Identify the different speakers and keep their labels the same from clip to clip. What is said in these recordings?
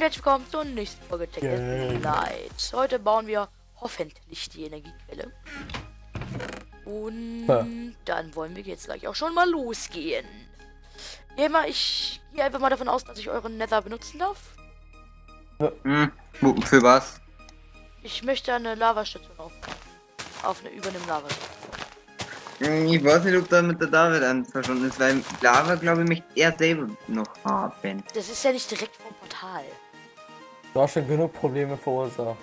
Speaker 1: herzlich willkommen zur nächsten Folge Tech Night. Heute bauen wir hoffentlich die Energiequelle. Und dann wollen wir jetzt gleich auch schon mal losgehen. Ich gehe einfach mal davon aus, dass ich euren Nether benutzen darf.
Speaker 2: Für was?
Speaker 1: Ich möchte eine Lavastation über einem Lava.
Speaker 2: Ich weiß nicht, ob da mit der David einverstanden ist, weil Lava, glaube ich, möchte er selber noch haben.
Speaker 1: Das ist ja nicht direkt vom Portal.
Speaker 3: Du hast schon genug Probleme verursacht.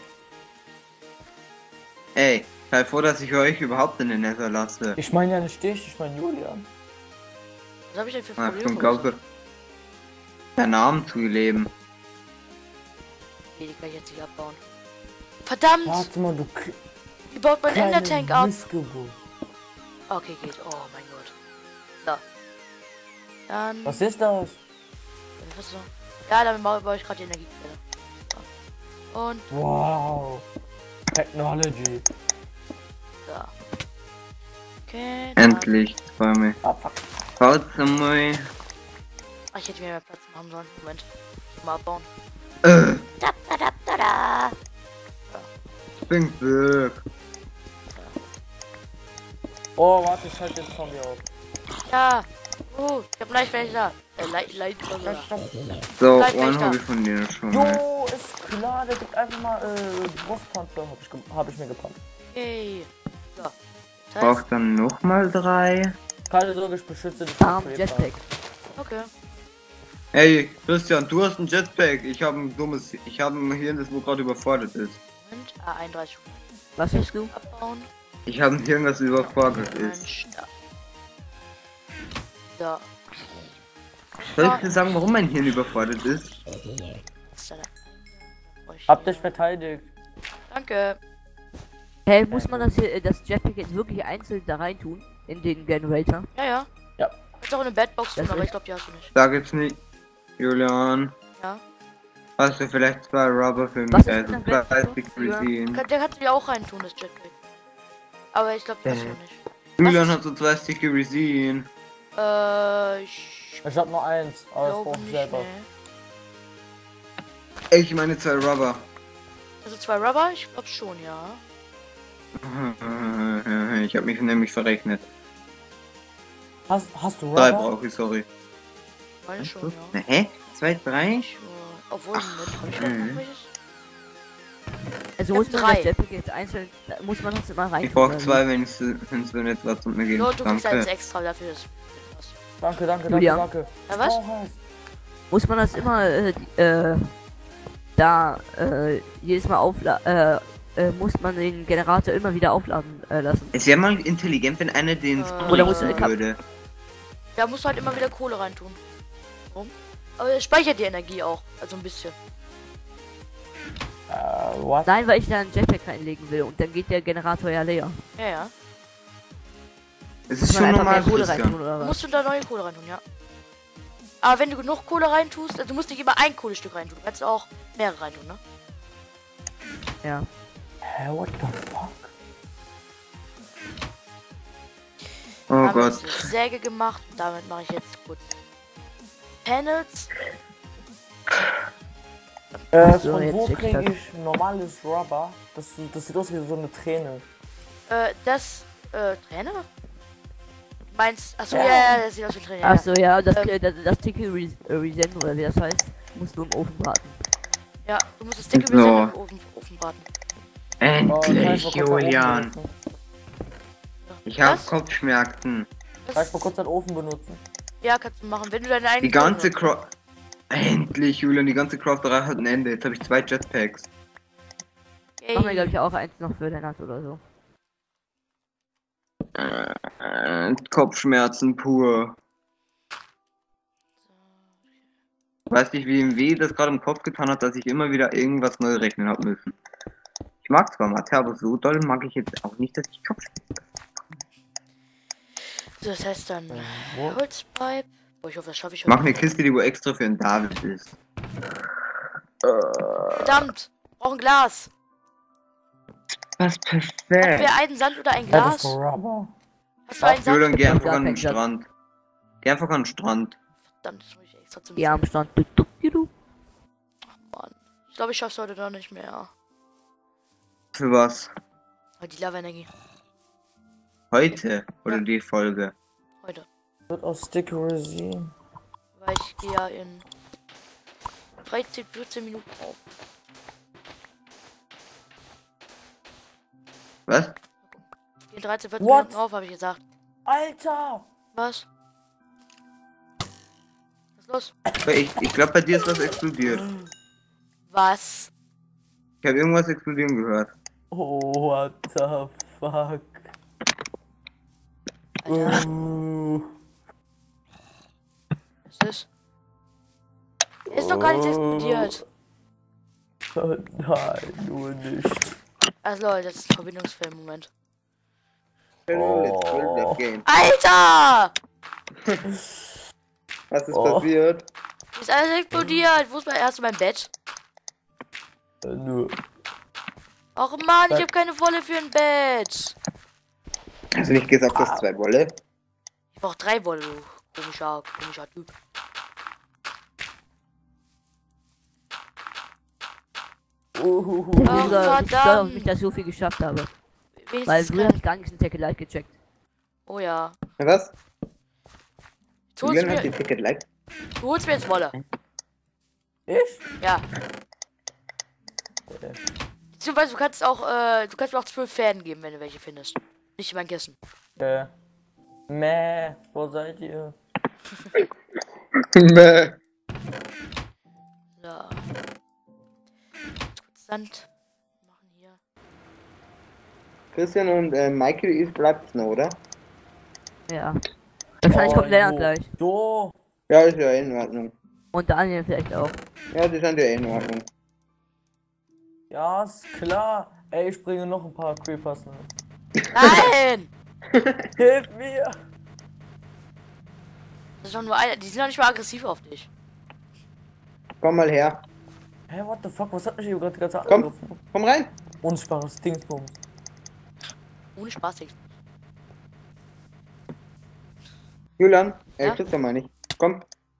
Speaker 2: Ey, sei froh, dass ich euch überhaupt in den Nether lasse.
Speaker 3: Ich meine ja nicht dich, ich meine Julian.
Speaker 1: Was habe ich denn für
Speaker 2: Ah,
Speaker 1: Probleme?
Speaker 2: schon glaube der Namen zu leben.
Speaker 1: Nee, die kann ich jetzt nicht abbauen. Verdammt!
Speaker 3: Warte mal, du
Speaker 1: Wie baut mein Endertank ab?
Speaker 3: Missgeburt.
Speaker 1: Okay, geht. Oh mein Gott. So. Dann.
Speaker 3: Was ist das?
Speaker 1: Was so? Ja, dann baue ich gerade die Energiequelle. So. Und.
Speaker 3: Wow. Technology.
Speaker 1: So. Okay. Dann.
Speaker 2: Endlich, Bäume.
Speaker 3: Ah, fuck.
Speaker 2: Baut mal.
Speaker 1: Ach, ich hätte mir mehr Platz machen sollen. Moment. Mal abbauen.
Speaker 2: Äh,
Speaker 1: Da.
Speaker 2: Springt weg.
Speaker 3: Oh, warte, ich halte den Zombie auf.
Speaker 1: Ja. Ich hab Leichtwächter. Leichtwächter.
Speaker 2: So,
Speaker 1: Bleib
Speaker 2: einen
Speaker 1: Wächter.
Speaker 2: habe ich von dir schon.
Speaker 3: Jo, ist klar, der gibt einfach mal Brustpanzer, hab ich mir gepackt.
Speaker 1: Okay. So. Das heißt,
Speaker 2: Braucht dann nochmal 3.
Speaker 3: Keine Sorge, ich beschütze dich.
Speaker 4: Jetpack.
Speaker 1: okay.
Speaker 2: Ey, Christian, du hast ein Jetpack. Ich habe ein dummes. Ich habe ein Hirn, das wo gerade überfordert ist.
Speaker 1: Und 31
Speaker 4: Was willst du?
Speaker 1: abbauen.
Speaker 2: Ich habe ein Hirn, das überfordert
Speaker 1: Ein
Speaker 2: ist.
Speaker 1: Stab. So.
Speaker 2: Soll ich dir sagen, warum mein Hirn überfordert ist?
Speaker 1: Was ist da?
Speaker 3: Hab dich verteidigt.
Speaker 1: Danke.
Speaker 4: Hey, muss man das Jetpack jetzt wirklich einzeln da rein tun? In den Generator?
Speaker 1: Ja.
Speaker 3: Ja.
Speaker 1: Kannst auch eine Badbox tun,
Speaker 4: Das
Speaker 1: aber
Speaker 4: ist-
Speaker 1: ich glaube, die hast du nicht.
Speaker 2: Sag jetzt nicht, Julian.
Speaker 1: Ja.
Speaker 2: Hast du vielleicht 2 Rubber für mich?
Speaker 4: Was ist
Speaker 2: Also
Speaker 4: denn das
Speaker 2: Plastic
Speaker 4: Beste?
Speaker 2: Resin.
Speaker 1: Der kannst du dir auch reintun, das Jetpack. Aber ich glaube, die hast du nicht.
Speaker 2: Julian
Speaker 1: Was?
Speaker 2: hat so 2 Sticky Resin.
Speaker 1: Ich
Speaker 3: Ich hab nur eins, aber das
Speaker 1: glaube
Speaker 3: brauche ich
Speaker 1: nicht,
Speaker 3: selber.
Speaker 1: nee.
Speaker 2: Ich meine 2 Rubber.
Speaker 1: Also 2 Rubber? Ich glaube schon, ja.
Speaker 2: Ich habe mich nämlich verrechnet.
Speaker 3: Hast du
Speaker 2: 3
Speaker 3: Rubber?
Speaker 2: brauche ich, sorry.
Speaker 1: Ich meine schon, ja.
Speaker 2: Hä? 2, 3?
Speaker 1: Obwohl, Moment, hab ich vielleicht noch welches?
Speaker 4: Also
Speaker 1: Ich
Speaker 4: muss
Speaker 1: hab
Speaker 4: man
Speaker 1: 3.
Speaker 4: das Jetpack jetzt einzeln, muss man das immer rein
Speaker 2: Ich brauche
Speaker 4: tun,
Speaker 2: 2, wenn es nicht was und mir gehen.
Speaker 1: So, du kriegst eins
Speaker 2: Danke.
Speaker 1: extra dafür. Das
Speaker 3: Danke,
Speaker 4: Julian.
Speaker 3: danke.
Speaker 1: Ja, was?
Speaker 3: Oh, heiß.
Speaker 4: muss man das immer jedes Mal aufladen, muss man den Generator immer wieder aufladen lassen.
Speaker 2: Es wäre mal intelligent, wenn einer den
Speaker 1: Oder
Speaker 4: musst du eine
Speaker 2: würde.
Speaker 1: Da musst du halt immer wieder Kohle reintun. Warum? Aber es speichert die Energie auch. Also ein bisschen.
Speaker 3: What?
Speaker 4: Nein, weil ich da ein Jetpack reinlegen will und dann geht der Generator ja leer.
Speaker 1: Ja.
Speaker 2: Es
Speaker 4: Muss
Speaker 2: ist
Speaker 4: man
Speaker 2: schon
Speaker 4: einfach mehr
Speaker 2: normal,
Speaker 4: Kohle reintun
Speaker 2: Christian.
Speaker 4: oder
Speaker 1: Du
Speaker 4: was?
Speaker 1: musst du da neue Kohle reintun, ja. Aber wenn du genug Kohle reintust, also du musst nicht immer ein Kohlestück reintun. Du kannst auch mehrere reintun, ne?
Speaker 4: Ja.
Speaker 3: Hä, what the fuck?
Speaker 2: Oh
Speaker 1: Haben
Speaker 2: Gott.
Speaker 1: jetzt eine Säge gemacht und damit mache ich jetzt kurz Panels.
Speaker 4: So,
Speaker 3: Von
Speaker 4: jetzt
Speaker 3: wo
Speaker 4: check ich
Speaker 3: kriege
Speaker 4: das.
Speaker 3: ich normales Rubber? Das sieht aus wie so eine Träne.
Speaker 1: Träne? Meinst, achso,
Speaker 3: Ja.
Speaker 1: ja, das sieht aus wie Träne. Ja.
Speaker 4: Achso, ja, das
Speaker 1: Ähm.
Speaker 4: Ticket Resin oder wie das heißt, musst du im Ofen braten.
Speaker 1: Ja, du musst das dicke
Speaker 2: So.
Speaker 1: bisschen im Ofen braten.
Speaker 3: Oh, kann
Speaker 2: Endlich,
Speaker 3: ich mal kurz den Ofen
Speaker 2: Julian.
Speaker 3: benutzen?
Speaker 2: Ich habe
Speaker 1: Was?
Speaker 2: Kopfschmerzen.
Speaker 3: Kann ich mal kurz den Ofen benutzen?
Speaker 1: Ja, kannst du machen, wenn du deine eigene
Speaker 2: Die ganze
Speaker 1: Kohle
Speaker 2: Craft. Endlich, Julian, die ganze Crafterei hat ein Ende. Jetzt habe ich 2 Jetpacks.
Speaker 1: hast.
Speaker 4: Machen wir, glaube ich, auch eins noch für Lennart oder so.
Speaker 2: Kopfschmerzen pur. Weiß nicht, wie ihm weh das gerade im Kopf getan hat, dass ich immer wieder irgendwas neu rechnen habe müssen. Ich mag zwar Mathe, aber so doll mag ich jetzt auch nicht, dass ich Kopfschmerzen
Speaker 1: So, das heißt dann
Speaker 3: Wo?
Speaker 1: Holzpipe. Boah, ich hoffe, das schaffe ich
Speaker 2: mach
Speaker 1: heute.
Speaker 2: eine Kiste, die wo extra für den David ist.
Speaker 1: Verdammt! Brauchen Glas.
Speaker 2: Was
Speaker 1: Hatten
Speaker 2: perfekt.
Speaker 1: wir einen Sand oder ein
Speaker 3: Ja, das
Speaker 1: Glas?
Speaker 3: ist Rubber.
Speaker 1: Hast du einen Sand?
Speaker 2: Julian, geh
Speaker 4: Ich hab
Speaker 2: einfach
Speaker 4: gar
Speaker 2: an den
Speaker 4: keinen Sand.
Speaker 2: Strand. Geh einfach an den Strand.
Speaker 1: Verdammt, das muss ich extra zum
Speaker 4: Ja, am Stand. Du.
Speaker 1: Mann. Ich glaube, ich schaff's heute noch nicht mehr.
Speaker 2: Für was?
Speaker 1: Die Lava-Energie.
Speaker 2: Heute? Oder die Folge?
Speaker 1: Heute.
Speaker 3: Wird aus Sticky Resin.
Speaker 1: Weil ich gehe ja in 13, 14 Minuten auf.
Speaker 2: Was?
Speaker 1: Ich gehe in 13, 14
Speaker 3: What?
Speaker 1: Minuten auf, habe ich gesagt.
Speaker 3: Alter!
Speaker 1: Was? Was ist los?
Speaker 2: Ich glaube, bei dir ist was explodiert.
Speaker 1: Was?
Speaker 2: Ich habe irgendwas explodieren gehört.
Speaker 3: Oh, what the fuck?
Speaker 1: Alter, was ist? Ist doch gar nicht explodiert.
Speaker 3: Oh, nein, nur nicht.
Speaker 1: Also Leute, das ist ein Verbindungsfilm, Moment.
Speaker 2: Hello, let's build that game.
Speaker 1: Alter!
Speaker 2: Was ist
Speaker 3: Oh.
Speaker 2: passiert?
Speaker 1: Ist alles explodiert. Wo ist mein erst mein Bett?
Speaker 3: Nur.
Speaker 1: Och Mann, ich habe keine Wolle für ein Bett.
Speaker 2: Hast du nicht gesagt, dass 2 Wolle?
Speaker 1: Ich brauch 3 Wolle, du komischer Typ.
Speaker 4: Ich
Speaker 1: verdammt.
Speaker 4: glaube nicht, dass ich so viel geschafft habe. Weil
Speaker 1: Wenigstens
Speaker 4: früher habe
Speaker 1: kann...
Speaker 4: ich gar nichts in Tackle Light gecheckt.
Speaker 1: Oh ja.
Speaker 2: Was?
Speaker 1: Du holst,
Speaker 2: Julian hat die
Speaker 1: mir,
Speaker 2: Ticket like.
Speaker 1: du holst mir jetzt Wolle.
Speaker 3: Ich?
Speaker 1: Ja. Beziehungsweise du kannst mir auch 12 Fäden geben, wenn du welche findest. Nicht in mein Kissen.
Speaker 3: Meh, wo seid ihr?
Speaker 2: Bäh.
Speaker 1: So. Kurz Sand machen hier.
Speaker 2: Christian und Michael bleibt noch, oder?
Speaker 4: Ja. Wahrscheinlich kommt Lennart
Speaker 3: jo.
Speaker 4: gleich.
Speaker 3: Jo!
Speaker 2: Ja, ist ja in Ordnung.
Speaker 4: Und Daniel vielleicht auch.
Speaker 2: Ja, die sind ja in Ordnung.
Speaker 3: Ja, ist klar. Ey, ich bringe noch ein paar Creepers mit.
Speaker 1: Nein!
Speaker 3: Hilf mir!
Speaker 1: Das ist doch nur einer. Die sind doch nicht mal aggressiv auf dich.
Speaker 2: Komm mal her.
Speaker 3: Hä, what the fuck? Was hat mich hier gerade die ganze Zeit
Speaker 2: Komm.
Speaker 3: angegriffen?
Speaker 2: Komm rein.
Speaker 3: Unsichtbares Dingsbums.
Speaker 1: Ohne Spaß, Digga.
Speaker 2: Julian,
Speaker 1: Ja?
Speaker 2: Christian meine ich. Komm.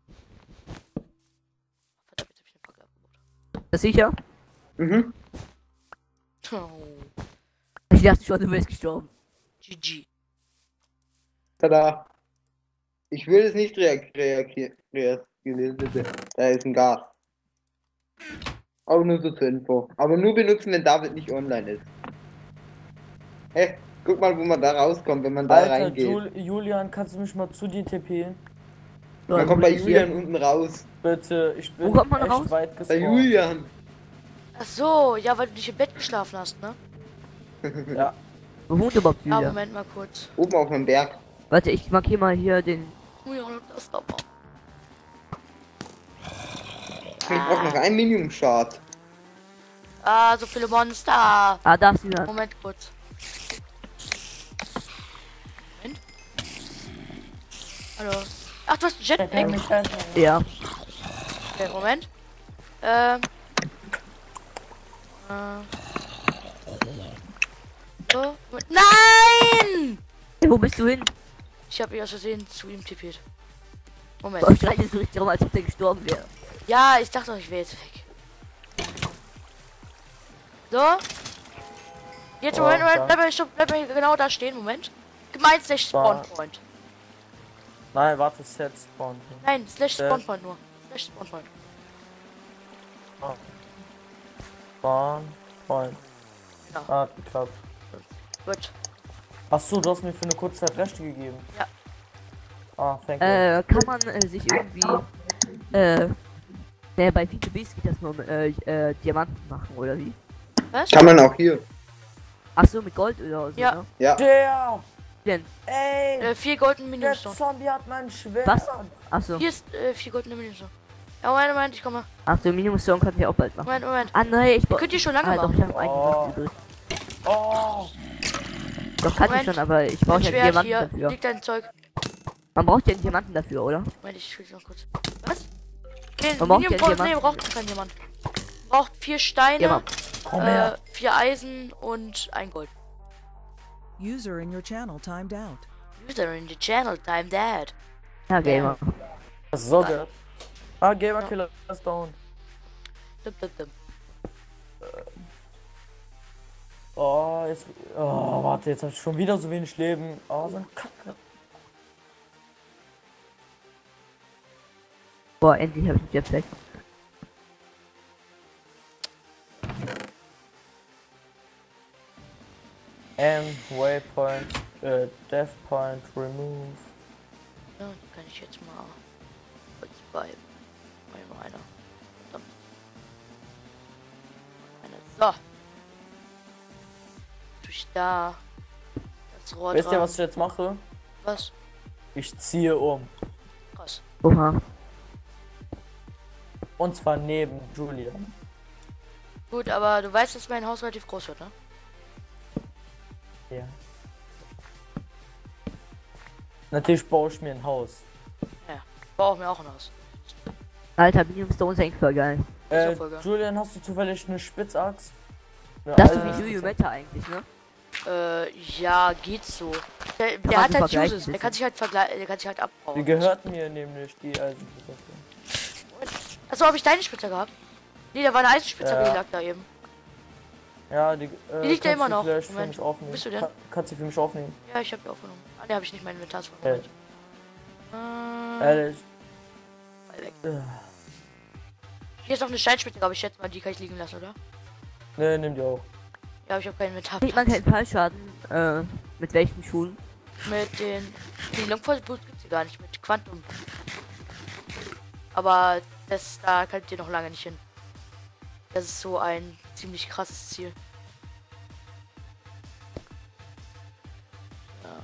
Speaker 1: Verdammt, jetzt hab ich eine Fackel abgebaut.
Speaker 4: Das sicher?
Speaker 2: Mhm.
Speaker 1: Oh,
Speaker 4: Ich dachte schon, du wärst gestorben.
Speaker 1: GG.
Speaker 2: Tada. Ich will es nicht reagieren. Da ist ein Gas. Auch nur so zur Info. Aber nur benutzen, wenn David nicht online ist. Hey, guck mal, wo man da rauskommt, wenn man da
Speaker 3: Alter,
Speaker 2: reingeht.
Speaker 3: Julian, kannst du mich mal zu dir tippen?
Speaker 2: Man kommt bei Julian unten raus.
Speaker 3: Bitte, ich bin
Speaker 4: Wo kommt man
Speaker 3: echt
Speaker 4: raus?
Speaker 3: weit
Speaker 2: Bei
Speaker 3: gespawnt.
Speaker 2: Julian.
Speaker 1: Ach so, ja, weil du nicht im Bett geschlafen hast, ne?
Speaker 3: Ja,
Speaker 4: Wo wohnt überhaupt
Speaker 1: Ah,
Speaker 4: Julia?
Speaker 1: Moment mal kurz.
Speaker 2: Oben auf dem Berg.
Speaker 4: Warte, ich markiere mal hier den.
Speaker 1: Oh ja, das da war.
Speaker 2: Ich brauch noch ein Minimum-Shard.
Speaker 1: Ah, so viele Monster.
Speaker 4: Ah, da ist Julian.
Speaker 1: Moment kurz. Moment. Hallo. Ach, du hast einen
Speaker 3: der kann
Speaker 1: Jetpack.
Speaker 3: mich helfen.
Speaker 4: Ja.
Speaker 1: Okay, Moment. Äh, so. Nein!
Speaker 4: Hey, wo bist du hin?
Speaker 1: Ich habe aus Versehen zu ihm tippiert. Moment.
Speaker 4: Boah, ich streite so richtig rum, als ob der gestorben wäre.
Speaker 1: Ja, ich dachte, ich wäre jetzt weg. So. Jetzt,
Speaker 3: Oh,
Speaker 1: Moment,
Speaker 3: da.
Speaker 1: bleib mal genau da stehen, Moment. Gemeint slash Spawn Point.
Speaker 3: Nein, warte, Set Spawn.
Speaker 1: Nein, slash Spawn Point nur. Slash Spawn Point.
Speaker 3: Spawn Point.
Speaker 1: Ja.
Speaker 3: Ah, geklappt.
Speaker 1: Gut.
Speaker 3: Achso, du hast mir für eine kurze Zeit Rechte gegeben.
Speaker 1: Ja.
Speaker 3: Ah, thank you.
Speaker 4: Kann man sich irgendwie. Bei VTBs geht das nur Diamanten machen, oder wie?
Speaker 1: Was?
Speaker 2: Kann man auch hier.
Speaker 4: Achso, mit Gold oder so,
Speaker 1: Ja.
Speaker 4: ne?
Speaker 2: Ja.
Speaker 3: Der!
Speaker 4: Denn,
Speaker 3: Ey!
Speaker 1: 4 goldene
Speaker 3: Der
Speaker 1: Minimum.
Speaker 3: Zombie hat mein Schwert!
Speaker 4: was? Achso.
Speaker 1: Hier ist 4 goldene Minimum. Ja, Moment, ich komme.
Speaker 4: Achso, Minimum Stone könnten wir auch bald machen.
Speaker 1: Moment.
Speaker 4: Ah, nein, ich
Speaker 1: Könnt ihr schon lange
Speaker 4: doch,
Speaker 1: machen.
Speaker 4: ich habe einen übrig.
Speaker 3: Oh!
Speaker 4: Doch, kann ich
Speaker 1: Moment.
Speaker 4: schon, aber ich brauche
Speaker 1: Mein
Speaker 4: ja
Speaker 1: Schwert
Speaker 4: Diamanten
Speaker 1: hier.
Speaker 4: dafür.
Speaker 1: Liegt dein Zeug.
Speaker 4: Man braucht ja einen Diamanten dafür, oder?
Speaker 1: Moment, ich will noch kurz. Was? Den
Speaker 4: Man braucht ja
Speaker 1: Minimum
Speaker 4: einen
Speaker 1: nee, braucht kein Diamant. Braucht 4 Steine,
Speaker 4: Diamant.
Speaker 3: Komm her!
Speaker 1: 4 Eisen und 1 Gold.
Speaker 5: User in your channel timed out.
Speaker 1: User in the channel, time dad.
Speaker 4: Ja, Gamer.
Speaker 3: Das ist so geil. Ah, Gamer Killer ist down.
Speaker 1: Dum, dum, dum.
Speaker 3: Oh, jetzt. Oh, warte, jetzt hab ich schon wieder so wenig Leben. Oh, so ein Kacke.
Speaker 4: Boah, endlich habe ich einen Jetpack.
Speaker 3: Waypoint, Death Point, remove.
Speaker 1: Ja, die kann ich jetzt mal kurz bei einer. Verdammt. So. Durch da. Das Rohr
Speaker 3: Wisst ihr,
Speaker 1: dran.
Speaker 3: was ich jetzt mache?
Speaker 1: Was?
Speaker 3: Ich ziehe um.
Speaker 1: Krass.
Speaker 4: Oha.
Speaker 3: Und zwar neben Julia.
Speaker 1: Gut, aber du weißt, dass mein Haus relativ groß wird, ne?
Speaker 3: Ja. Natürlich baue ich mir ein Haus.
Speaker 1: Ja. Ich baue mir auch ein Haus.
Speaker 4: Alter, Medium Stone ist eigentlich voll geil.
Speaker 1: Ist auch voll geil.
Speaker 3: Julian, hast du zufällig eine Spitzaxt? Eine
Speaker 4: Das ist so
Speaker 3: alte
Speaker 4: wie Yu Meta eigentlich, ne?
Speaker 1: Ja, geht so. Der
Speaker 4: man
Speaker 1: hat
Speaker 4: so
Speaker 1: halt
Speaker 4: vergleichen
Speaker 1: Uses, der
Speaker 4: bisschen.
Speaker 1: kann sich halt vergleichen, der kann sich halt
Speaker 3: Die
Speaker 1: abbauen.
Speaker 3: gehört mir nämlich, die Eisenspitzhacke.
Speaker 1: Achso, habe ich deine Spitze gehabt? Nee, da war eine Eisenspitze,
Speaker 3: Ja.
Speaker 1: die lag da eben.
Speaker 3: Ja, die
Speaker 1: liegt da
Speaker 3: kannst
Speaker 1: immer
Speaker 3: du
Speaker 1: noch.
Speaker 3: vielleicht für
Speaker 1: Moment.
Speaker 3: mich aufnehmen.
Speaker 1: Wo bist du denn?
Speaker 3: Kannst du für mich aufnehmen?
Speaker 1: Ja, ich habe die aufgenommen. Ah, ne, habe ich nicht mein Inventar.
Speaker 3: Ehrlich.
Speaker 1: Mal weg.
Speaker 3: Äh,
Speaker 1: Hier ist noch eine Steinspitze, aber ich schätze mal, die kann ich liegen lassen, oder?
Speaker 3: ne, nimm die auch.
Speaker 1: Ja, aber ich habe keinen Inventar.
Speaker 4: Kriegt man keinen Fallschaden, mit welchen Schuhen?
Speaker 1: Mit den... Die Longfall Boots gibt's hier gar nicht, mit Quantum. Aber das, da könnt ihr noch lange nicht hin. Das ist so ein ziemlich krasses Ziel. Ja.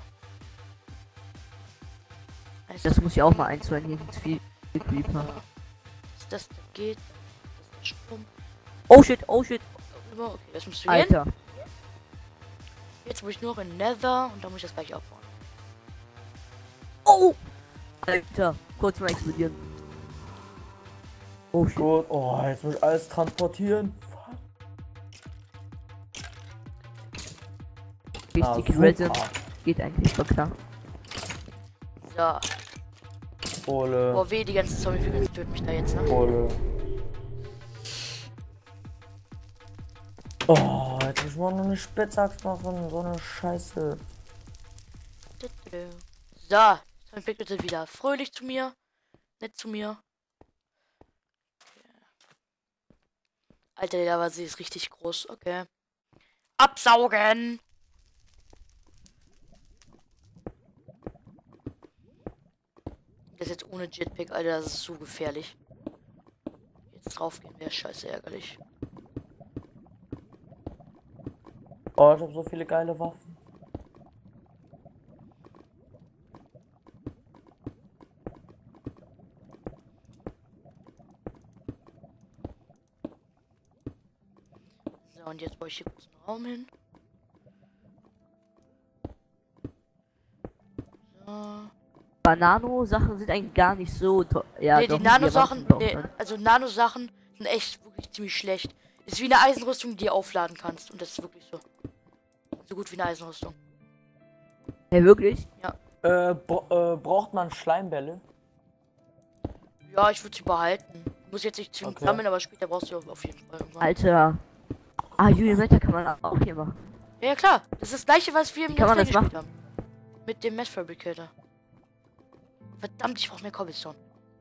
Speaker 4: Das muss ich auch mal einzuhören hier ins Creeper.
Speaker 1: Das geht. Das ist Strom.
Speaker 4: Oh shit, oh shit.
Speaker 1: Okay, das musst du gehen.
Speaker 4: Alter.
Speaker 1: Jetzt muss ich nur noch in Nether und dann muss ich das gleich abbauen.
Speaker 4: Oh! Alter, kurz mal explodieren. Oh shit.
Speaker 3: Gut. Oh, jetzt muss ich alles transportieren.
Speaker 4: Richtig
Speaker 3: super.
Speaker 4: Resin. Geht eigentlich voll klar.
Speaker 1: So.
Speaker 3: Ole.
Speaker 1: Boah, weh, die ganzen Zombie-Vögel töten mich da jetzt, ne?
Speaker 3: Ole. Oh, jetzt muss ich mal noch eine Spitzaxt machen. So eine Scheiße.
Speaker 1: So, dann bitte wieder fröhlich zu mir. Nett zu mir. Alter, der war sie ist richtig groß. Okay. Absaugen! Das ist jetzt ohne Jetpack, Alter, das ist so gefährlich. Jetzt draufgehen wäre scheiße ärgerlich.
Speaker 3: Oh, ich habe so viele geile Waffen.
Speaker 1: So, und jetzt baue ich hier kurz einen Raum hin. So.
Speaker 4: Banano-Sachen sind eigentlich gar nicht so toll. Ja,
Speaker 1: Nee,
Speaker 4: doch,
Speaker 1: die Nano-Sachen,
Speaker 4: doch,
Speaker 1: nee,
Speaker 4: ne?
Speaker 1: also Nano-Sachen sind echt wirklich ziemlich schlecht. Ist wie eine Eisenrüstung, die du aufladen kannst. Und das ist wirklich so. So gut wie eine Eisenrüstung.
Speaker 4: Hey, wirklich?
Speaker 3: Braucht man Schleimbälle?
Speaker 1: Ja, ich würde sie behalten. Muss jetzt nicht zwingend
Speaker 3: Okay.
Speaker 1: sammeln, aber später brauchst du auf jeden Fall irgendwann.
Speaker 4: Alter. Ah, Yu Meta kann man auch hier machen.
Speaker 1: Ja, klar. Das ist das gleiche, was wir im
Speaker 4: Wie kann man
Speaker 1: Let's Play
Speaker 4: das
Speaker 1: gespielt haben. Mit dem Mess Fabricator. Verdammt, ich brauche mehr Cobblestone.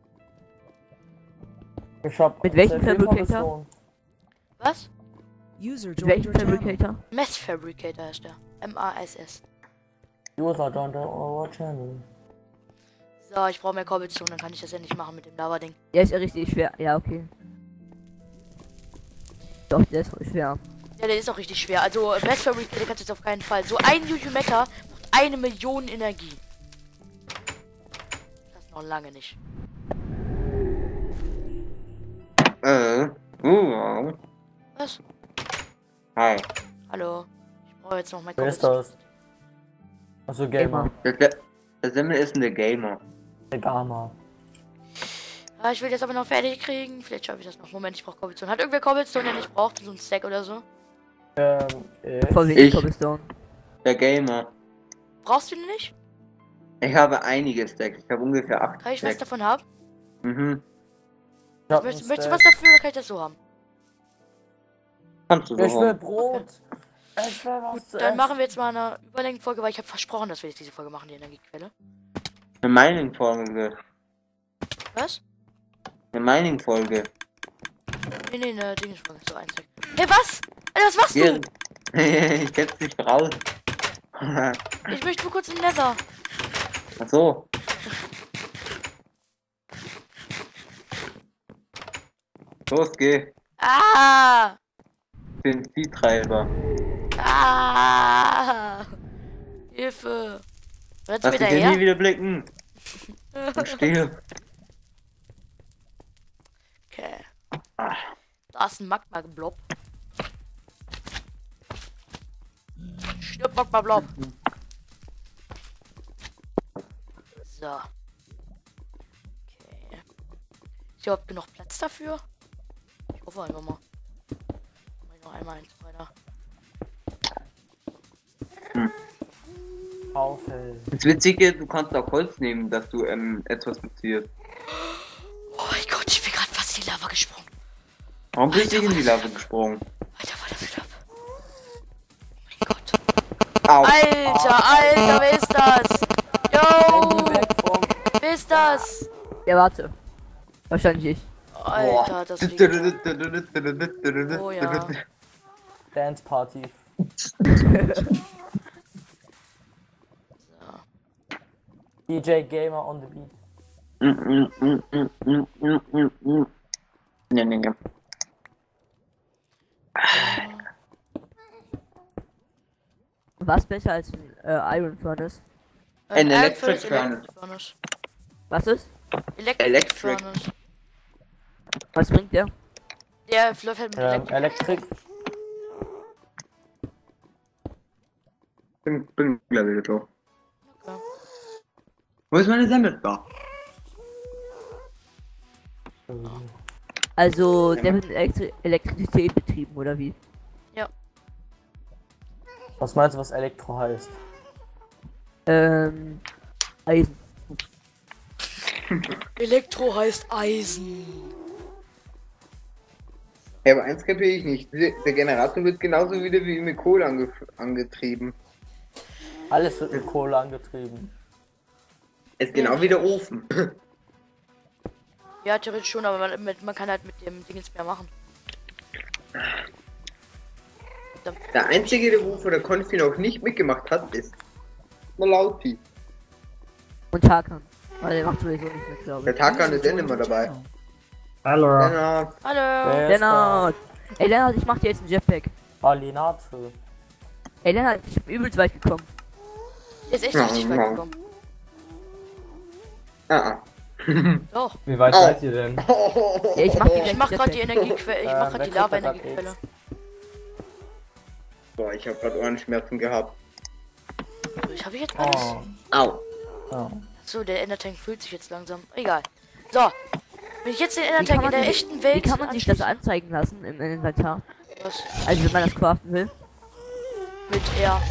Speaker 3: Ich hab
Speaker 4: Mit welchem
Speaker 3: sehr viel
Speaker 4: Fabricator?
Speaker 3: Cobblestone.
Speaker 1: Was?
Speaker 5: User
Speaker 4: Mit
Speaker 5: joined
Speaker 4: welchem
Speaker 5: your channel.
Speaker 4: Fabricator?
Speaker 1: Mess Fabricator heißt der. M-A-S-S.
Speaker 3: User joined our channel.
Speaker 1: So, ich brauche mehr Cobblestone, dann kann ich das ja nicht machen mit dem Lava-Ding.
Speaker 4: Der ist ja richtig schwer. Ja, okay. Doch, der ist voll schwer.
Speaker 1: Ja, der ist auch richtig schwer. Also, Mess Fabricator kannst du jetzt auf keinen Fall. So ein Yu Mecha macht 1 Million Energie. Das noch lange nicht. Was?
Speaker 2: Hi.
Speaker 1: Hallo. Ich brauche jetzt noch mein
Speaker 3: Wer ist
Speaker 1: Cobblestone.
Speaker 3: das? Achso, Gamer.
Speaker 2: Der Simmel ist ein Gamer.
Speaker 3: Der Gamer.
Speaker 1: Ah, ich will das aber noch fertig kriegen. Vielleicht schaffe ich das noch. Moment, ich brauche Cobblestone. Hat irgendwer Cobblestone, der nicht braucht? So ein Stack oder so?
Speaker 4: Voll wenig
Speaker 2: Ich.
Speaker 4: Cobblestone.
Speaker 2: Der Gamer.
Speaker 1: Brauchst du den nicht?
Speaker 2: Ich habe einige Stacks. Ich habe ungefähr 8
Speaker 1: Kann ich was
Speaker 2: Stacks.
Speaker 1: davon haben?
Speaker 2: Mhm.
Speaker 3: Ich hab
Speaker 1: Möchtest
Speaker 3: einen
Speaker 1: du was
Speaker 3: Stack.
Speaker 1: dafür oder kann ich das so haben?
Speaker 2: Kannst du so
Speaker 3: Ich will
Speaker 2: haben.
Speaker 3: Brot. Es wäre was
Speaker 1: Gut,
Speaker 3: zu
Speaker 1: dann
Speaker 3: essen.
Speaker 1: machen wir jetzt mal eine Überlängenfolge, weil ich habe versprochen, dass wir jetzt diese Folge machen, die Energiequelle.
Speaker 2: Eine Mining-Folge.
Speaker 1: Was?
Speaker 2: Eine Mining-Folge.
Speaker 1: Nee, ne, Dingensfolge, so eins. Hey, was? Alter, was machst
Speaker 2: Hier.
Speaker 1: du?
Speaker 2: Ich setz dich raus.
Speaker 1: Ich möchte nur kurz in den Nether.
Speaker 2: Ach so. Los, geh.
Speaker 1: Ah!
Speaker 2: Den Zieltreiber.
Speaker 1: Ah! Hilfe! Rennst du
Speaker 2: Lass
Speaker 1: wieder
Speaker 2: dich ja nie
Speaker 1: her?
Speaker 2: wieder blicken. Und still.
Speaker 1: Okay.
Speaker 2: Ah.
Speaker 1: Da ist ein Magma-Blob. Stirb, Magma-Blob. So. Okay. Ist überhaupt genug Platz dafür? Ich hoffe einfach mal. Mach ich noch einmal eins weiter.
Speaker 3: Aufhellen.
Speaker 2: Das Witzige, du kannst auch Holz nehmen, dass du etwas beziehst.
Speaker 1: Oh mein Gott, ich bin gerade fast in die Lava gesprungen.
Speaker 2: Warum bist du in die Lava gesprungen?
Speaker 1: Alter, war das knapp. Oh mein Gott.
Speaker 2: Au.
Speaker 1: Alter, wer ist das? Yo!
Speaker 3: Weg vom...
Speaker 1: Wer ist das?
Speaker 4: Ja, warte. Wahrscheinlich ich.
Speaker 1: Alter, das liegt. Oh ja.
Speaker 3: Dance Party.
Speaker 1: So.
Speaker 3: DJ Gamer on the beat.
Speaker 2: Ne.
Speaker 4: Was besser als ein Iron Furnace?
Speaker 2: Ein Electric
Speaker 1: Electric Furnace.
Speaker 4: Was ist?
Speaker 1: Electric Furnace.
Speaker 4: Was bringt der?
Speaker 1: Der läuft halt mit Electric.
Speaker 3: Elektrik.
Speaker 2: Bin gleich wieder da.
Speaker 1: Okay.
Speaker 2: Wo ist meine Semmelbar?
Speaker 4: Also, der wird mit Elektrizität betrieben, oder wie?
Speaker 3: Was meinst du, was Elektro heißt?
Speaker 4: Eisen.
Speaker 1: Elektro heißt Eisen.
Speaker 2: Ja, aber eins kapiere ich nicht. Der Generator wird genauso wieder wie mit Kohle angetrieben.
Speaker 3: Alles wird mit Kohle angetrieben.
Speaker 2: Ist genau wie der Ofen.
Speaker 1: Ja, theoretisch schon, aber man kann halt mit dem Ding jetzt mehr machen.
Speaker 2: Der einzige, der wofür der Konfi noch nicht mitgemacht hat, ist Malauti.
Speaker 4: Und Tarkan. Weil der macht sowieso nicht mit, glaube
Speaker 2: Der
Speaker 4: ich.
Speaker 2: Tarkan ist immer dabei.
Speaker 6: Hallo.
Speaker 2: Genau.
Speaker 1: Hallo.
Speaker 3: Wer ist da?
Speaker 4: Lennart! Ey, Lennart, ich mach dir jetzt ein Jetpack.
Speaker 3: Alinate.
Speaker 4: Ey, Lennart, ich bin übelst weit gekommen.
Speaker 1: Der ist echt
Speaker 2: Ja,
Speaker 1: richtig weit
Speaker 2: ja.
Speaker 1: gekommen.
Speaker 2: Ah.
Speaker 1: Doch.
Speaker 6: Wie weit
Speaker 2: Au.
Speaker 6: seid ihr denn?
Speaker 4: Ja, ich mach dir
Speaker 1: Ich
Speaker 4: gleich
Speaker 1: mach
Speaker 4: ein
Speaker 1: gerade die
Speaker 4: Jetpack.
Speaker 1: Energiequelle. Ich mach gerade die Lava-Energiequelle.
Speaker 2: Boah, ich habe gerade Ohrenschmerzen gehabt.
Speaker 1: Ich habe jetzt alles.
Speaker 3: Oh.
Speaker 2: Au.
Speaker 3: Oh.
Speaker 1: So, der Endertank füllt sich jetzt langsam. Egal. So. Wenn ich jetzt den
Speaker 4: Wie
Speaker 1: Endertank
Speaker 4: kann
Speaker 1: in
Speaker 4: man
Speaker 1: der
Speaker 4: sich-
Speaker 1: echten Welt.
Speaker 4: Wie kann man sich das
Speaker 1: anschließe-
Speaker 4: anzeigen lassen im Inventar?
Speaker 1: Was?
Speaker 4: Also, wenn man das craften will.
Speaker 1: Mit R.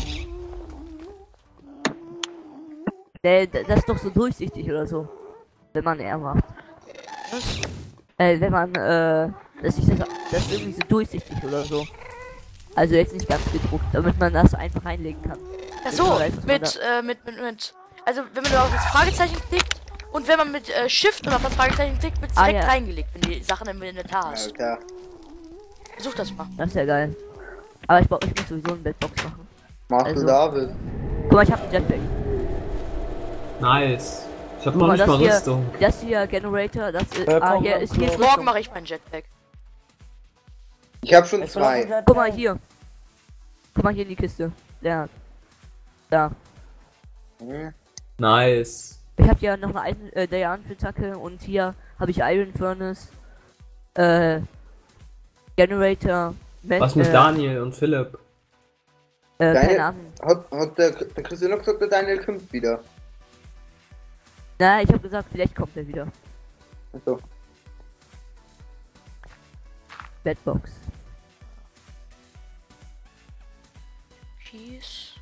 Speaker 4: Das ist doch so durchsichtig oder so. Wenn man R macht.
Speaker 1: Was?
Speaker 4: Wenn man, das ist irgendwie so durchsichtig oder so. Also jetzt nicht ganz gedruckt, damit man das einfach reinlegen kann.
Speaker 1: Ach so,
Speaker 4: weiß, was man
Speaker 1: mit. Also, wenn man auf das Fragezeichen klickt und wenn man mit Shift und auf das Fragezeichen klickt, wird es
Speaker 4: Ah,
Speaker 1: direkt
Speaker 4: ja.
Speaker 1: reingelegt, wenn die Sachen im Inventar hast.
Speaker 2: Alter.
Speaker 1: Versuch das mal.
Speaker 4: Das ist ja geil. Aber ich muss sowieso eine Bedbox machen.
Speaker 2: Machst
Speaker 4: Also-
Speaker 2: du David?
Speaker 4: Guck mal, ich hab einen Jetpack.
Speaker 6: Nice. Ich hab
Speaker 4: Guck
Speaker 6: noch
Speaker 4: mal,
Speaker 6: nicht mal
Speaker 4: das
Speaker 6: Rüstung.
Speaker 4: hier Generator, das ist.
Speaker 3: Komm,
Speaker 4: hier
Speaker 3: komm,
Speaker 4: ist hier ist
Speaker 3: komm.
Speaker 1: Morgen
Speaker 4: Rüstung.
Speaker 1: mache ich meinen Jetpack.
Speaker 2: Ich habe schon
Speaker 3: Ich will noch ein
Speaker 2: zwei.
Speaker 3: Jetpack.
Speaker 4: Guck mal hier. Guck mal hier in die Kiste. Ja. Da.
Speaker 2: Hm.
Speaker 6: Nice.
Speaker 4: Ich habe hier noch eine Diamantenspitzhacke und hier habe ich Iron Furnace. Generator.
Speaker 6: Was mit Daniel und Philipp?
Speaker 4: Keine
Speaker 2: Daniel?
Speaker 4: Ahnung.
Speaker 2: Hat der Christian noch gesagt, der Daniel kommt wieder.
Speaker 4: Na, ich habe gesagt, vielleicht kommt er wieder.
Speaker 2: Also,
Speaker 4: Bedbox.
Speaker 1: Peace.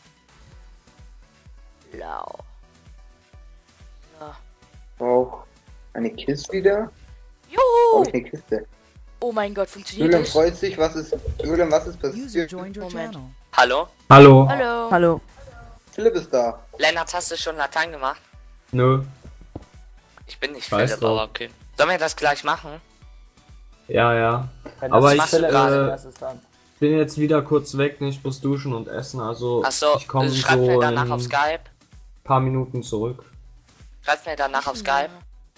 Speaker 1: Blau. So.
Speaker 2: auch eine Kiste wieder.
Speaker 1: Juhu!
Speaker 2: Eine Kiste.
Speaker 1: Oh mein Gott, funktioniert
Speaker 2: Julian
Speaker 1: das?
Speaker 2: freut sich, was ist
Speaker 5: User
Speaker 2: passiert?
Speaker 5: joined your
Speaker 1: Moment.
Speaker 5: channel.
Speaker 7: Hallo?
Speaker 6: Hallo.
Speaker 1: Hallo.
Speaker 4: Hallo.
Speaker 2: Philipp ist da.
Speaker 7: Lennart, hast du schon Latein gemacht?
Speaker 6: Nö.
Speaker 7: Ich bin nicht
Speaker 6: Weiß
Speaker 7: Philipp,
Speaker 6: doch.
Speaker 7: aber okay. Sollen wir das gleich machen?
Speaker 6: Ja.
Speaker 3: Wenn
Speaker 6: Aber
Speaker 3: das
Speaker 6: ich,
Speaker 7: machst du gerade.
Speaker 3: das ist dann.
Speaker 6: Bin jetzt wieder kurz weg, ich muss duschen und essen, also
Speaker 7: Achso,
Speaker 6: ich komme
Speaker 7: schreib mir
Speaker 6: so
Speaker 7: danach
Speaker 6: in
Speaker 7: auf Skype.
Speaker 6: paar Minuten zurück.
Speaker 7: Schreib mir danach auf Skype.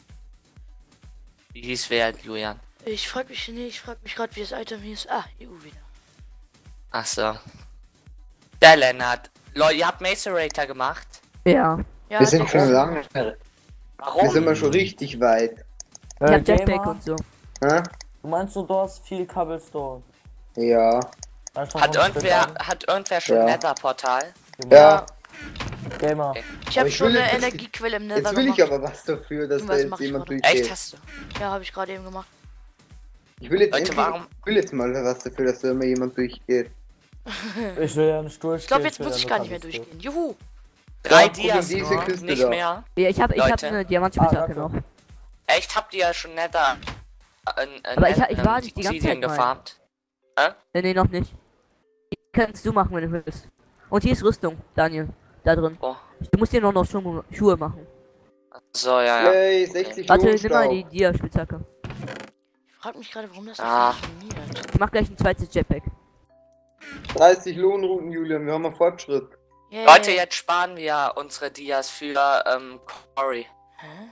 Speaker 7: Wie hieß wer, Julian?
Speaker 1: Ich frag mich gerade, wie das Item hieß. Ah, EU wieder.
Speaker 7: Achso. Der Lennart. Leute, ihr habt Macerator gemacht?
Speaker 4: Ja.
Speaker 1: Ja,
Speaker 2: Wir sind
Speaker 1: doch.
Speaker 2: schon lange. Wir
Speaker 7: Warum?
Speaker 2: sind mal schon richtig weit.
Speaker 4: Ich hab Jetpack
Speaker 3: Gamer,
Speaker 4: und so.
Speaker 2: Hä?
Speaker 3: du meinst du hast viel Cobblestone?
Speaker 2: Ja.
Speaker 3: Einfach
Speaker 7: Hat
Speaker 3: noch ein
Speaker 7: irgendwer schon
Speaker 2: Ja.
Speaker 7: Nether-Portal?
Speaker 3: Stück
Speaker 2: Ja.
Speaker 3: an. Gamer.
Speaker 1: Ich
Speaker 2: Aber
Speaker 1: habe
Speaker 2: ich
Speaker 1: schon
Speaker 2: will
Speaker 1: eine
Speaker 2: jetzt-
Speaker 1: Energiequelle im Nether
Speaker 2: Jetzt will ich
Speaker 1: gemacht.
Speaker 2: aber was dafür, dass
Speaker 1: Und
Speaker 2: da
Speaker 1: was
Speaker 2: jetzt
Speaker 1: mach ich
Speaker 2: jemand
Speaker 1: gerade?
Speaker 2: durchgeht.
Speaker 7: Echt, hast du?
Speaker 1: Ja, habe ich gerade eben gemacht.
Speaker 2: Ich will jetzt
Speaker 7: Leute,
Speaker 2: endlich,
Speaker 7: warum-
Speaker 2: ich will jetzt mal was dafür, dass da immer jemand durchgeht.
Speaker 3: Ich will ja nicht durchgehen.
Speaker 1: Ich glaube, jetzt
Speaker 3: will
Speaker 1: muss
Speaker 3: ja
Speaker 1: ich
Speaker 3: nur
Speaker 1: gar nicht mehr
Speaker 3: Cobblestone.
Speaker 1: durchgehen. Juhu.
Speaker 7: 3
Speaker 2: Ja,
Speaker 7: Dias
Speaker 2: guck in diese
Speaker 7: nur,
Speaker 2: Kiste
Speaker 7: nicht
Speaker 2: da.
Speaker 7: mehr.
Speaker 4: Ja, ich hab
Speaker 7: Leute.
Speaker 4: eine Diamantspitzhacke
Speaker 3: danke.
Speaker 4: noch.
Speaker 7: Echt, habt ihr ja schon Nether...
Speaker 4: Aber ich war nicht die ganze Zeit mal.
Speaker 7: gefarmt?
Speaker 4: Nee, noch nicht. Die kannst du machen, wenn du willst. Und hier ist Rüstung, Daniel. Da drin.
Speaker 7: Oh.
Speaker 4: Du musst dir noch Schuhe machen.
Speaker 7: So, ja.
Speaker 2: Yay, 60
Speaker 4: Warte, nimm mal die
Speaker 2: Lohnstaub.
Speaker 4: Dia-Spitzhacke.
Speaker 1: Ich frag mich gerade, warum das
Speaker 7: Ah.
Speaker 1: nicht funktioniert.
Speaker 4: Ich mach gleich ein zweites Jetpack.
Speaker 2: 30 Lohnrouten, Julian, wir haben einen Fortschritt.
Speaker 1: Yay.
Speaker 7: Leute, jetzt sparen wir unsere Dias für Quarry.
Speaker 1: Hä?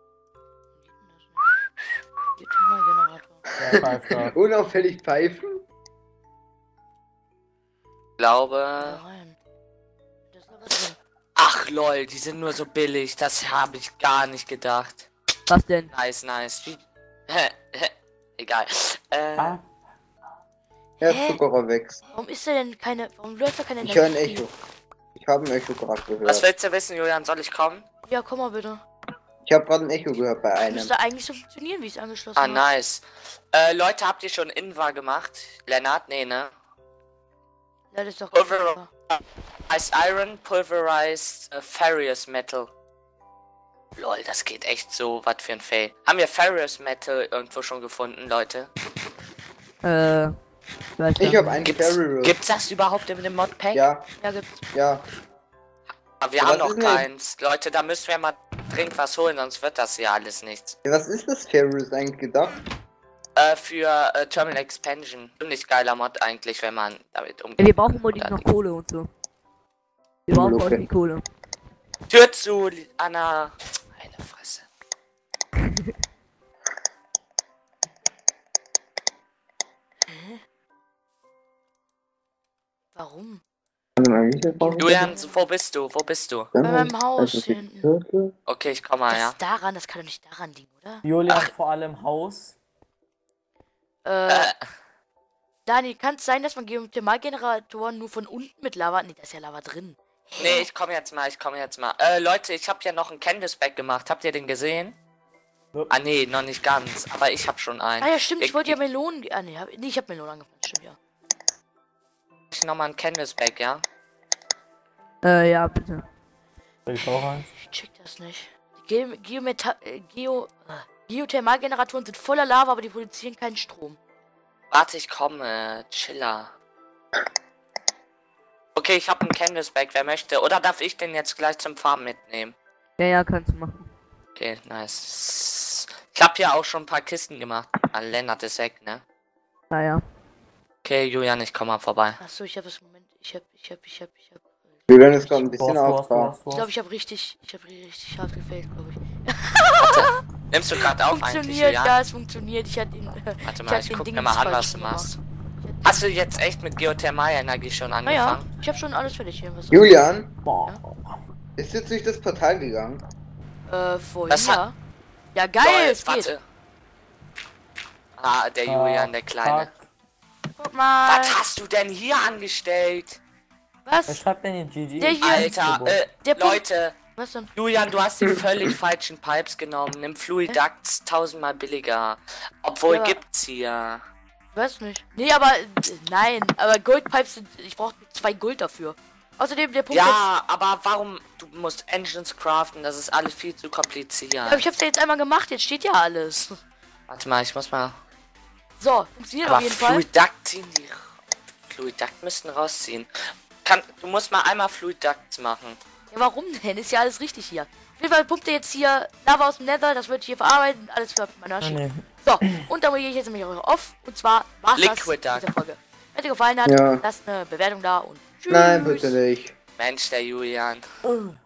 Speaker 1: Geht mal Generator.
Speaker 3: Ja, pfeift da.
Speaker 2: Unauffällig pfeifen?
Speaker 7: Ich glaube...
Speaker 1: Da rein. Da ist noch was drin.
Speaker 7: Ach lol, die sind nur so billig. Das habe ich gar nicht gedacht.
Speaker 4: Was denn?
Speaker 7: Nice. Egal.
Speaker 3: Ah,
Speaker 2: Ja,
Speaker 1: Hä?
Speaker 2: Zuckerer wächst.
Speaker 1: Warum ist da denn keine. Warum läuft da keine
Speaker 2: Ich höre ein
Speaker 1: Energie?
Speaker 2: Echo. Ich habe ein Echo gerade
Speaker 7: Was
Speaker 2: gehört.
Speaker 7: willst du wissen, Julian? Soll ich kommen?
Speaker 1: Ja, komm mal bitte.
Speaker 2: Ich habe gerade ein Echo gehört bei einem.
Speaker 1: Müsste eigentlich so funktionieren, wie es angeschlossen
Speaker 7: Ah,
Speaker 1: ist.
Speaker 7: nice. Leute, habt ihr schon Invar gemacht? Lennart? Nee, ne?
Speaker 1: Ja, das ist doch
Speaker 7: Pulver- Pulverized Iron, Pulverized Ferrous Metal. Lol, das geht echt so. Was für ein Fail. Haben wir Ferrous Metal irgendwo schon gefunden, Leute?
Speaker 4: Weiß
Speaker 2: Ich
Speaker 4: gar
Speaker 2: habe einen
Speaker 7: Gibt's,
Speaker 2: Ferrous.
Speaker 7: gibt's das überhaupt in dem Modpack?
Speaker 2: Ja,
Speaker 1: Ja, gibt's.
Speaker 2: ja.
Speaker 7: Aber wir
Speaker 2: Ja,
Speaker 7: haben
Speaker 2: was
Speaker 7: noch
Speaker 2: ist denn-
Speaker 7: keins. Leute, da müssen wir mal dringend was holen, sonst wird das hier alles nichts.
Speaker 2: Ja, was ist das Ferrous eigentlich gedacht?
Speaker 7: Für Terminal Expansion. Ziemlich geiler Mod eigentlich, wenn man damit
Speaker 4: Ja,
Speaker 7: umgeht.
Speaker 4: wir brauchen unbedingt noch Kohle und so. Wir brauchen voll
Speaker 2: Okay.
Speaker 4: viel Kohle.
Speaker 7: Tür zu, Anna. Eine Fresse.
Speaker 1: Warum?
Speaker 7: Julian, wo bist du? Wo bist du?
Speaker 1: Bei meinem Haus hier hinten.
Speaker 7: Okay, ich komme mal,
Speaker 1: Das
Speaker 7: ja.
Speaker 1: ist daran, das kann doch nicht daran liegen, oder?
Speaker 3: Julian
Speaker 7: Ach.
Speaker 3: vor allem Haus.
Speaker 1: Dani, kann es sein, dass man Geothermalgeneratoren nur von unten mit Lava. Nee, da ist ja Lava drin.
Speaker 7: Nee, ich komme jetzt mal. Leute, ich habe ja noch ein Canvas-Back gemacht. Habt ihr den gesehen?
Speaker 3: Ja.
Speaker 7: Ah, nee, noch nicht ganz. Aber ich habe schon einen.
Speaker 1: Ah ja, stimmt, ich wollte ja Melonen. Ah, nee, ich habe Melonen angepflanzt, stimmt, ja.
Speaker 7: Ich nochmal ein Canvas-Back, ja?
Speaker 4: Ja, bitte.
Speaker 3: Will ich auch eins?
Speaker 1: Ich check das nicht. Die Geothermalgeneratoren sind voller Lava, aber die produzieren keinen Strom.
Speaker 7: Warte, ich komme. Chiller. Okay, ich habe ein Canvas-Back. Wer möchte? Oder darf ich den jetzt gleich zum Farm mitnehmen?
Speaker 4: Ja, kannst du machen.
Speaker 7: Okay, nice. Ich habe ja auch schon ein paar Kisten gemacht. Ah, Lennart ist weg, ne?
Speaker 4: Naja.
Speaker 7: Okay, Julian, ich komme mal vorbei.
Speaker 1: Achso, ich habe das Moment. Ich hab.
Speaker 2: Julian ist gerade ein
Speaker 3: Du
Speaker 2: bisschen
Speaker 3: hast,
Speaker 2: aufgebracht.
Speaker 1: Ich glaube, ich habe richtig hart gefällt, glaube ich.
Speaker 7: Nimmst du gerade auf eigentlich,
Speaker 1: Funktioniert,
Speaker 7: Julian?
Speaker 1: ja, es funktioniert. Ich hatte ihn.
Speaker 7: Warte
Speaker 1: ich
Speaker 7: mal,
Speaker 1: hab
Speaker 7: ich
Speaker 1: den
Speaker 7: guck mir
Speaker 1: Dingens
Speaker 7: mal an,
Speaker 1: falsch
Speaker 7: was du
Speaker 1: gemacht.
Speaker 7: machst. Hast du jetzt echt mit Geothermalenergie schon
Speaker 1: Naja,
Speaker 7: angefangen?
Speaker 1: ich habe schon alles fertig hier. Was
Speaker 2: Julian,
Speaker 3: Boah.
Speaker 2: ist jetzt durch das Portal gegangen?
Speaker 1: Vorhin,
Speaker 7: Das hat-
Speaker 1: ja. Ja, geil,
Speaker 7: Lol,
Speaker 1: es geht.
Speaker 7: warte. Ah, der Julian, der Kleine.
Speaker 3: Fuck.
Speaker 1: Guck mal.
Speaker 7: Was hast du denn hier angestellt?
Speaker 3: Wer
Speaker 1: Was?
Speaker 3: schreibt denn hier GG?
Speaker 1: Der hier-
Speaker 7: Alter,
Speaker 1: Der Punkt-
Speaker 7: Leute,
Speaker 1: Was denn?
Speaker 7: Julian, du hast die völlig falschen Pipes genommen. Nimm Fluidax 1000-mal billiger. Obwohl
Speaker 1: Ja, aber-
Speaker 7: gibt's hier.
Speaker 1: Weiß nicht. Nee, aber nein, aber Goldpipes sind. Ich brauche 2 Gold dafür. Außerdem der Punkt
Speaker 7: Ja, aber warum? Du musst Engines craften, das ist alles viel zu kompliziert.
Speaker 1: jetzt. Aber ich hab's ja jetzt einmal gemacht, jetzt steht ja alles.
Speaker 7: Warte mal, ich muss mal.
Speaker 1: So, funktioniert
Speaker 7: Aber
Speaker 1: auf jeden Fall.
Speaker 7: Fluid Duct ziehen die. Fluid Duct müssten rausziehen. Du musst mal einmal Fluid Ducts machen.
Speaker 1: Ja, warum denn? Ist ja alles richtig hier. Auf jeden Fall pumpt ihr jetzt hier Lava aus dem Nether, das wird hier verarbeitet und alles für meine Maschine.
Speaker 3: nee.
Speaker 1: So, und dann gehe ich jetzt nämlich auch auf. Und zwar war's das
Speaker 7: Liquid
Speaker 1: mit dieser
Speaker 7: Duct.
Speaker 1: Folge. Wenn dir gefallen hat,
Speaker 2: Ja.
Speaker 1: lasst eine Bewertung da und tschüss.
Speaker 2: Nein, bitte nicht.
Speaker 7: Mensch, der Julian.